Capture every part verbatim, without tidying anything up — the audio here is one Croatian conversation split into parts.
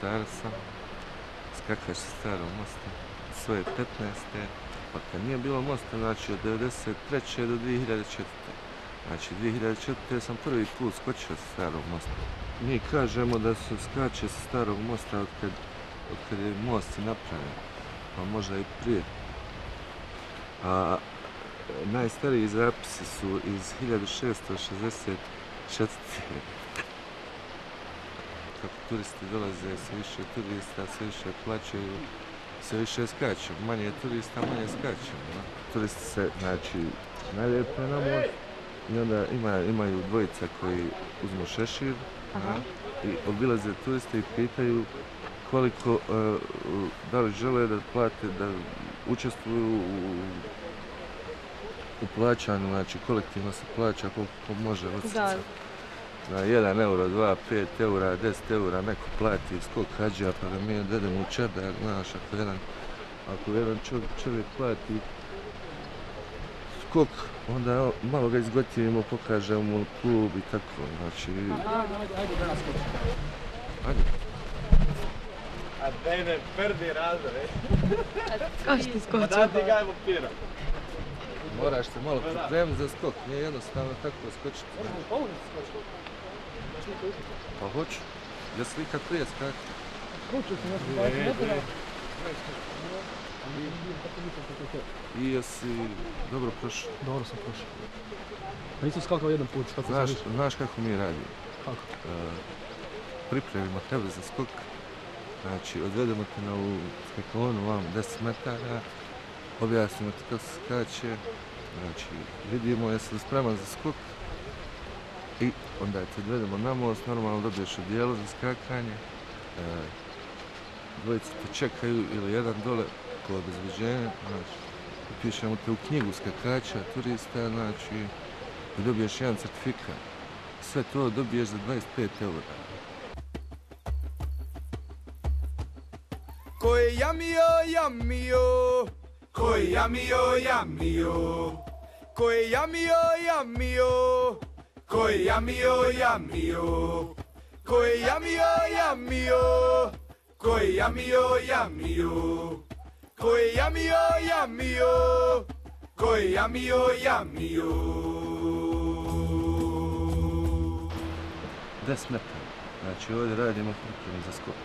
Mostara sam, skakač sa starog mosta, svoje petnaeste. Pa kad nije bilo mosta, znači od devedeset treće do dvije hiljade četvrte. Znači dvije hiljade četvrte sam prvi put skočio sa starog mosta. Mi kažemo da se skače sa starog mosta od kad, od kad je most napravljen, pa možda i prije. A najstariji zapisi su iz hiljadu šessto šezdeset četvrte. Kako turisti dolaze, sve više turista, sve više plaćaju, sve više skaču. Manje turista, manje skaču. No? Turisti se, znači, nalijepe na most i onda ima, imaju dvojica koji uzmu šešir i obilaze turiste i pitaju koliko, uh, da li žele da plate, da učestvuju u, u plaćanju, znači kolektivno se plaća koliko može odstupati. Na jedan euro, dva, pet eura, deset eura neko plati skok hađija pa ga mi odvedemo u čardak, znaš, ako jedan, ako jedan čovjek, čovjek plati skok, onda malo ga izgotivimo, pokažemo mu klub i tako, znači... Ajde, ajde da nas skočimo. Ajde. A daj ne prvi razor, ej. Kaš ti skočio? A da ti gajmo pira. Moraš se malo pripremiti za skok, nije jednostavno tako skočiti. Možemo u polu skočiti? Pa hoću. Jesi li ikad prije skakao? Skočio sam, ja sam dvadeset metara. I jesi dobro prošao? Dobro sam prošao. Pa nisam skakao jedan put, kako sam više. Znaš kako mi radimo? Kako? Pripremimo tebe za skok. Znači, odvedemo te na ovu skakonu, vam deset metara. Objasnimo ti kako se skače. Znači, vidimo jesi li spreman za skok. I onda te odvedemo na most, normalno dobiješ odijelo za skakanje. Dvojice te čekaju ili jedan dole ko obezbeđenje, znači, upišemo te u knjigu skakača, turista, znači, i dobiješ jedan certifikat. Sve to dobiješ za dvadeset pet eura. Ko je jamio, jamio, ko je jamio, jamio, ko je jamio, jamio, ko je jamio, jamio, ko je jamio, jamio, ko je jamio, jamio, ko je jamio, jamio, ko je jamio, jamio. deset metara. Znači ovdje radimo pripremu za skok.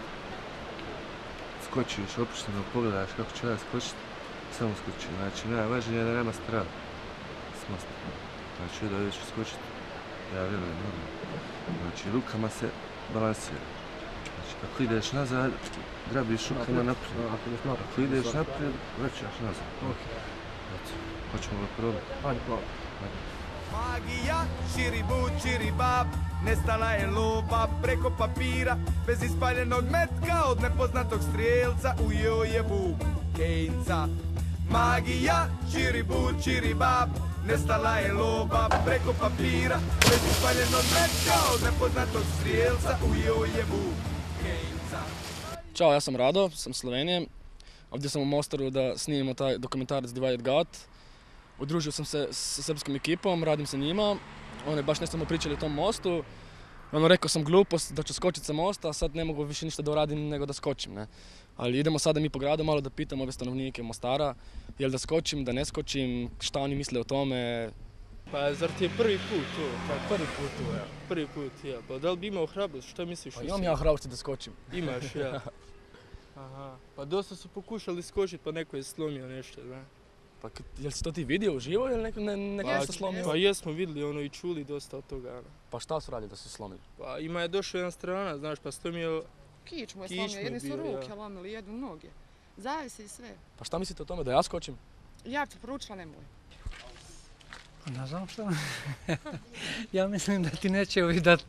Skočiš, opušteno pogledaš kako će ja skočiti, samo skoči. Znači najvažnije je da nema strah s mosta. Znači ovdje ovdje ću skočiti, ja vjerujem normalno. Znači rukama se balansira. Znači ako ideš nazad, grabiš rukama naprijed. Ako ideš naprijed, vraćaš nazad. Hoćemo ga probati. Ajde, probati. Magija, širibu, čiribab, nestala je lova preko papira, bez ispaljenog metka od nepoznatog strijelca ujeo je Vuk Kejnca. Magija, čiribu, čiribab, nestala je lova preko papira, bez ispaljenog metka od nepoznatog strijelca ujeo je Vuk Kejnca. Ćao, ja sam Rado, sam Slovenije. Ovdje sam u Mostaru da snimimo taj dokumentarac Divided God. Udružio sam se sa srpskom ekipom, radim sa njima. Oni baš nešto smo pričali o tom mostu. Ono, rekao sam glupost da ću skočiti sa mosta, a sad ne mogu više ništa da uradim nego da skočim. Ne? Ali idemo sada mi po gradu malo da pitam ove stanovnike Mostara, jel da skočim, da ne skočim, šta oni misle o tome. Pa zar ti je prvi put to? Pa prvi put to, ja. Prvi put, ja. Pa da li bi imao hrabrost, šta misliš? Pa imam ja hrabrosti da skočim. Imaš, ja. Aha. Pa dosta su pokušali skočiti, pa neko je slomio nešto, da. Pa jel si to ti vidio uživo ili neko ne, neko nešto slomio? Pa jesmo vidjeli ono i čuli dosta od toga. Ano. Pa šta su radili da se slomili? Pa ima je došao jedan strana, znaš, pa slomio... Kič mu je slomio, jedni su ruke lomili, jedni noge. Zavisi i sve. Pa šta mislite o tome, da ja skočim? Ja bih ti poručila nemoj. Ne znam što. Ja mislim da ti neće uvidat.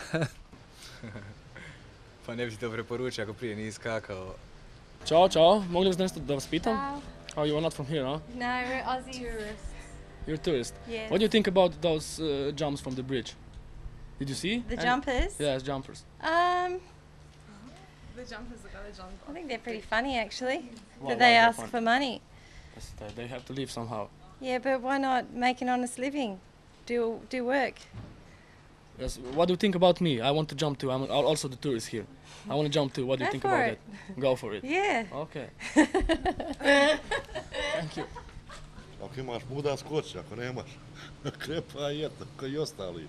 Pa ne bi ti to preporučio ako prije nisi skakao. Ćao, čao, mogu li nešto da vas pitam? Ciao. Oh, you are not from here, huh? No, we're Aussie tourists. You're a tourist? Yes. What do you think about those uh, jumps from the bridge? Did you see? The And jumpers? yes, jumpers. Um, The jumpers are gonna jump. I think they're pretty funny actually. Why- That they why is that ask fun? for money. Yes, they- They have to leave somehow. Yeah, but why not make an honest living? Do do work. Yes. What do you think about me? I want to jump too. I'm also the tourist here. I want to jump too. What do you Go think for about it. that? Go for it. Yeah. Okay. Thank you. Ako imaš muda skoči, ako nemaš, krepa je eto, kao i ostali.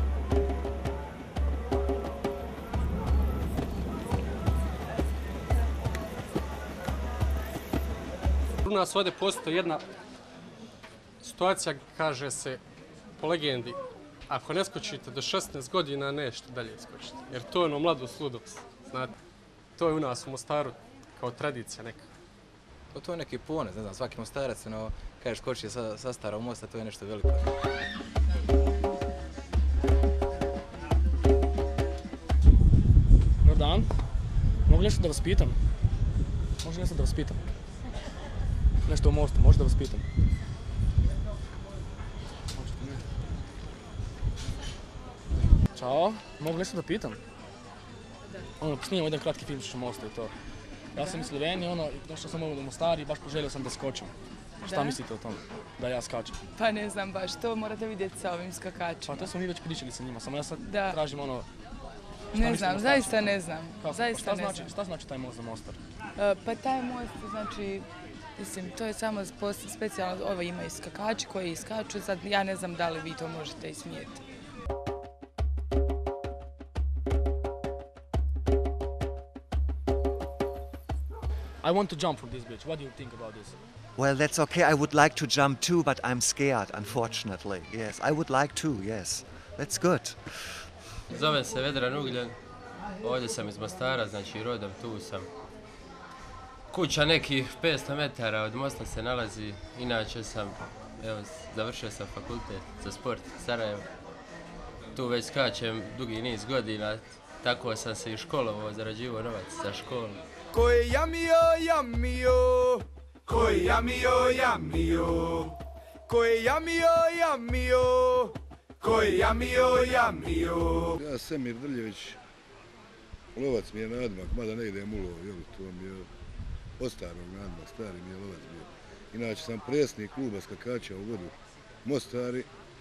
U nas ovdje postoji jedna situacija, kaže se po legendi, ako ne skočite do šesnaest godina, nećete dalje skočiti. Jer to je ono mladost, ludost, znate. To je u nas u Mostaru kao tradicija neka. To, to je neki ponos, ne znam, svaki Mostarac, no, kažeš skoči sa, sa starog mosta, to je nešto veliko. Dobar dan. Mogu nešto da vas pitam? Može nešto da vas pitam? Nešto o mostu, možda vas pitam? Ćao, mogu nešto da pitam? Ono, snimam jedan kratki filmčić o mostu i to. Ja sam iz Slovenije, ono, došao sam ovdje u Mostar i baš poželio sam da skočim. Šta Da? mislite o tome? Da ja skačem? Pa ne znam baš, to morate vidjeti sa ovim skakačima. Pa to smo mi već pričali sa njima, samo ja sad Da. tražim ono... šta Ne mislite o znam, mostarskom? zaista ne znam. Kako? Zaista šta, ne znači, znam. šta znači taj most za Mostar? E, Pa taj most, znači, mislim, to je samo pos- specijalno, ovo imaju skakači koji iskaču, sad ja ne znam da li vi to možete ismijeti. I want to jump from this bridge. What do you think about this? Well, that's okay. I would like to jump too, but I'm scared, unfortunately. Yes, I would like to, yes. That's good. Zovem se Vedran Ugljen, ovdje sam iz Mostara, znači rodom tu sam. Kuća nekih petsto metara od mosta se nalazi, inače sam, evo, završio sam fakultet za sport Sarajevo. Tu već skačem dugi niz godina, tako sam se i školovao, zarađivao novac za školu. Ko je jamio, jamio, ko je jamio, jamio, ko je jamio, jamio, ko je jamio, jamio. Ja Semir Drljević, lovac mi je nadmak, mada ne idem u lov, jel, to mi je od starog nadmak, stari mi je lovac bio. Inače sam predsjednik kluba skakača u vodu Mostari.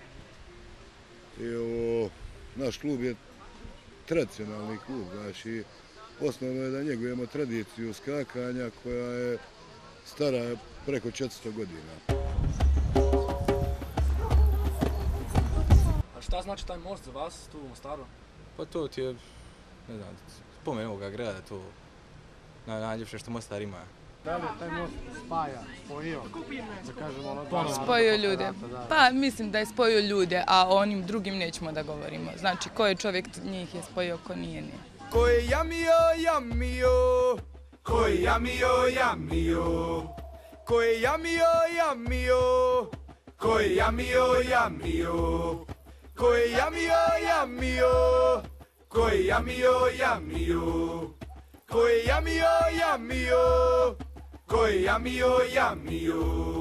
I ovo, naš klub je tradicionalni klub, znači osnovno je da njegujemo tradiciju skakanja koja je stara preko četiristo godina. A šta znači taj most za vas tu u Mostaru? Pa to ti je, ne znam, spomen ovoga grada, to naj, najljepše što Mostar ima. Da li je taj most spaja, spojio, da kažemo ono... ponovo Spojio do ljude. rata, da. Pa mislim da je spojio ljude, a o onim drugim nećemo da govorimo. Znači, ko je čovjek njih je spojio, ko nije nije. Ko je jamio, jamio, ko je jamio, jamio, ko je jamio, jamio, ko je jamio, jamio, ko je jamio, jamio, ko je jamio, jamio, ko je jamio, jamio, ko je jamio, jamio.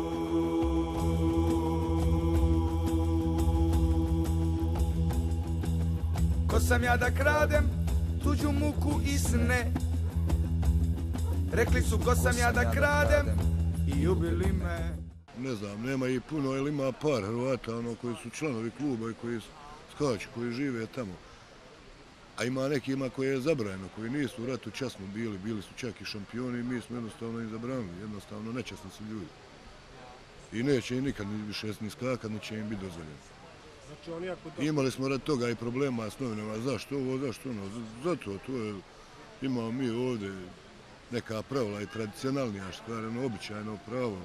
Ko sam ja da kradem tuđu muku i sne? Rekli su ko sam ja da kradem i ubili me. Ne znam, nema i puno, ali ima par Hrvata ono, koji su članovi kluba i koji skaču, koji žive tamo. A ima nekima koji je zabranjeno, koji nisu u ratu časno bili, bili su čak i šampioni i mi smo jednostavno im zabranili, jednostavno nečasni su ljudi. I neće im nikad više ni skakat, ni će im biti dozvoljeno. Znači, oni ako... Imali smo rad toga i problema s novinama, zašto ovo, zašto ono, zato to je, imamo mi ovdje neka pravila i tradicionalnija stvar, ono običajno pravo.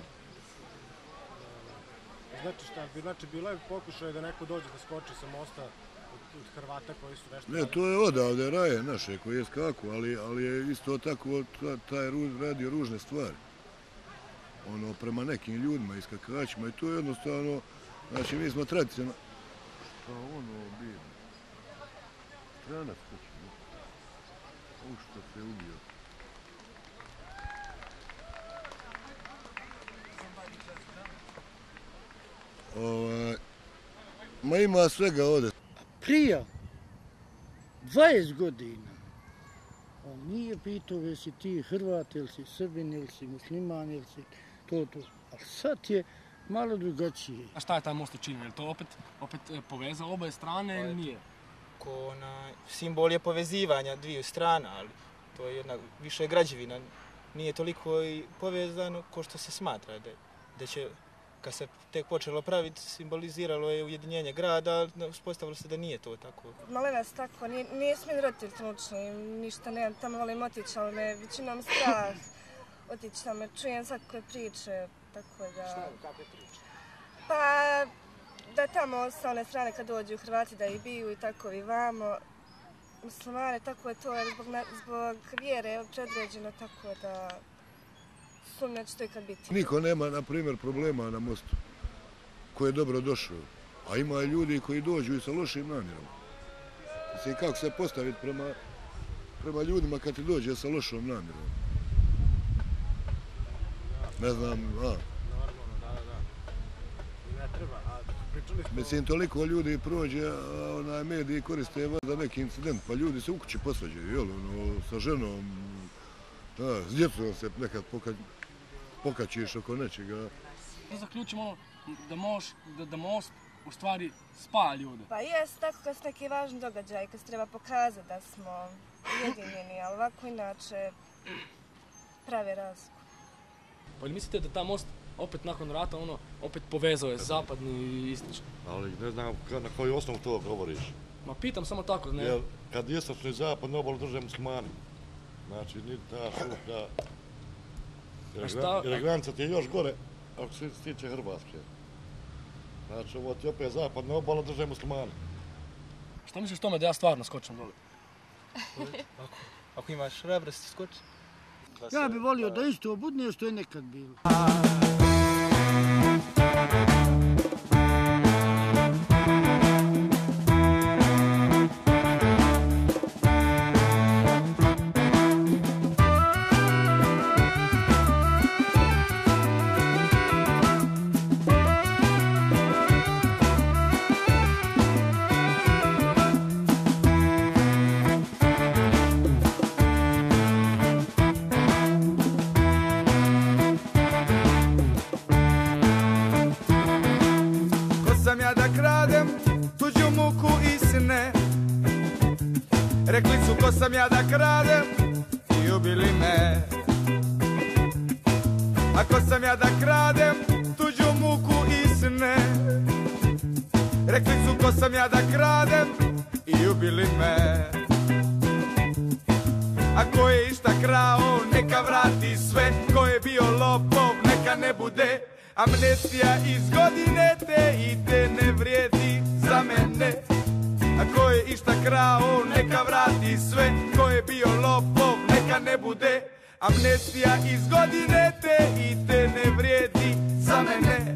Znači šta, bi- znači bila je pokušaj da neko dođe da skoči sa mosta od, od Hrvata koji su nešto... Ne, to je odavde raje naše koji je skaku, ali, ali je isto tako ta- taj ru- radio ružne stvari. Ono, prema nekim ljudima i skakačima i to je jednostavno, znači mi smo tradicionalno... Šta ono bi? Stranac skoči. U što se ubio. Ovaj, ma ima svega ovdje. Prije dvadeset godina on nije pitao jesi ti Hrvat, ili si Srbin, ili si musliman, ili si to, to. A sad je malo drugačije. A šta je taj most učinio? Je li to opet, opet e, povezao oboje strane ili nije? tako onaj, simbol je povezivanja dviju strana, ali to je jedna više građevina. Nije toliko i povezano ko što se smatra da, da će, kad se tek počelo praviti, simboliziralo je ujedinjenje grada, ali uspostavilo se da nije to tako. Malenas tako, nije, nije s meni roditelj trenutni, ništa nemam, tamo volim otići, ali me većinom strah otići tamo, čujem svakakve priče, tako da... Što, kakve priče? Pa, da tamo sa one strane kad dođu Hrvati da ih biju i tako i vamo, muslimane, tako je to, zbog, zbog vjere predređeno, tako da sumnja će to ikad biti. Niko nema, na primjer, problema na mostu koji je dobro došao, a ima i ljudi koji dođu i sa lošim namjerama. Mislim, kako se postaviti prema, prema ljudima kad ti dođe sa lošom namjerom? Ne znam, a. Normalno, da, da, da. I ne treba, a pričali smo... Mislim, toliko ljudi prođe, a onaj mediji koriste za neki incident, pa ljudi se u kući posvađaju, jel, ono, sa ženom, a, s djecom se nekad poka, pokačiš oko nečega. Da zaključimo ono, da, mož, da, da most u stvari spaja ljude. Pa jest, tako kad su neki važni događaj, kad se treba pokazati da smo ujedinjeni, ali ovako inače prave razliku. Pa li mislite da ta most opet nakon rata ono, opet povezao je zapadni i istočni? Ali ne znam na koji osnov to govoriš. Ma pitam samo tako, ne... Jer kad istočni i zapadni obalu drže muslimani, znači ni ta šuplja, jer, jer granica ti je još gore ako se tiče Hrvatske. Znači ovo ti opet zapadna obala drže muslimani. Šta misliš tome da ja stvarno skočim dole? Ako, ako imaš hrabrosti, skoči. Ja bih volio da isto budne što je nekad bilo. Rekli su ko sam ja da kradem i ubili me. A ko sam ja da kradem tuđu muku i sne. Rekli su ko sam ja da kradem i ubili me. A ko je išta krao neka vrati sve. Ko je bio lopov neka ne bude amnestija iz godine te i te ne vrijedi za mene. A ko je išta krao, neka vrati sve. Ko je bio lopov, neka ne bude amnestija iz godine te i te ne vrijedi za mene.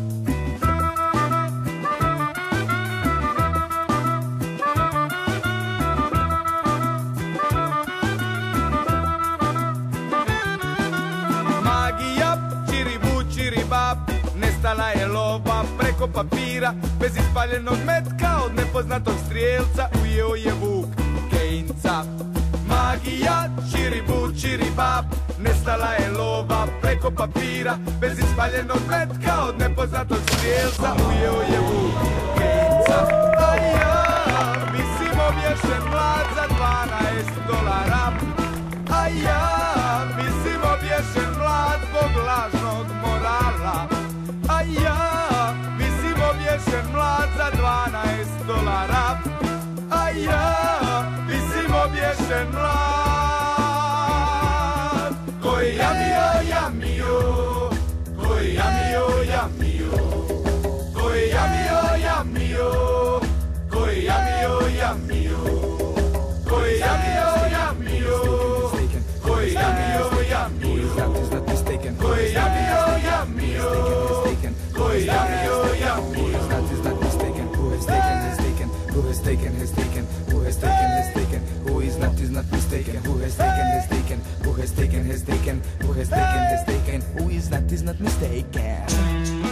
Magija, čiribu, čiribab, nestala je lova preko papira. Bez ispaljenog metka od nepoznatog strijelca ujeo je vuk Kejnca. Magija, čiribu, čiribab, nestala je lova preko papira. Bez ispaljenog metka od nepoznatog strijelca ujeo je vuk Kejnca. A ja, mislim obješen mlad za dvanaest dolara. A ja, mislim obješen mlad zbog lažnog morala. A ja, mislim obješen mlad za dvanaest dolara. A ja, mislim obješen mlad koji jamio, jamio, koji jamio, jamio, koji jamio, jamio, koji jamio, jamio, koji jamio, jamio, koji jamio, jamio, koji jamio, jamio. Koji jamio, jamio. Who has taken has taken, who has taken has taken, who is not is not mistaken, who has taken has taken, who has taken has taken, who has taken has taken, who is not is not mistaken.